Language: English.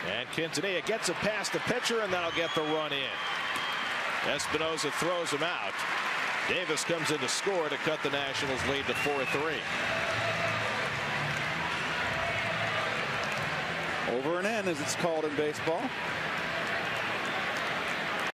And Quintanilla gets it past the pitcher, and that'll get the run in. Espinosa throws him out. Davis comes in to score to cut the Nationals lead to 4-3. Over and in, as it's called in baseball.